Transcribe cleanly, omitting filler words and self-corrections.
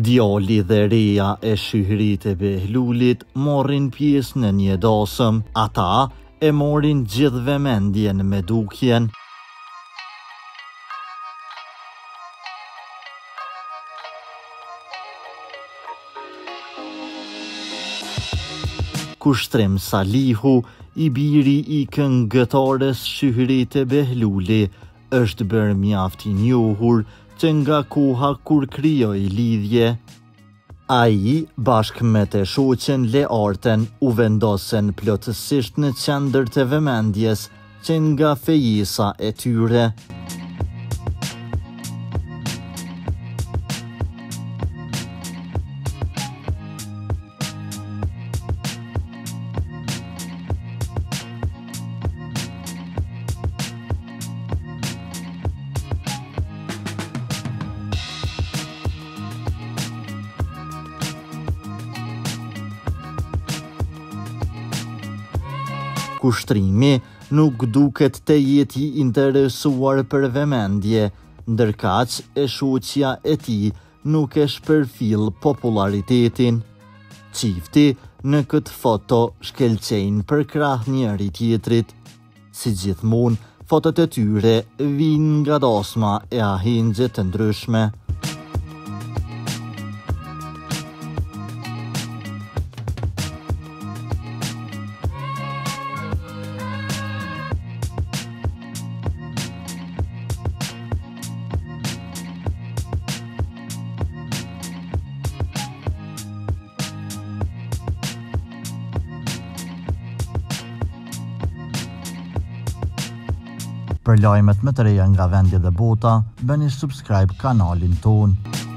Djali dhe reja e Shyhrit e Behlulit morrin pjesë në një dasëm. Ata e morin gjithë vëmendjen me dukjen. Kushtrim Salihu, i biri i këngëtares Shyhrit e Behluli, është bërë mjaft i njohur që nga koha kur krijoi lidhje. Ai, bashkë me të shoqen Learten, u vendosen plotësisht në qendër të vëmendjes që nga fejesa e tyre. Kushtrimi nuk duket të jetë i interesuar për vëmendje, ndërkaq e shoqja e tij nuk e shpërfill popularitetin. Çifti në këtë foto shkelqejnë për krah njëri tjetrit. Si gjithmonë, fotot e tyre vijnë nga dasma e ahengje të ndryshme. Për lajmet më të reja nga vendi dhe bota, bëni subscribe kanalin ton.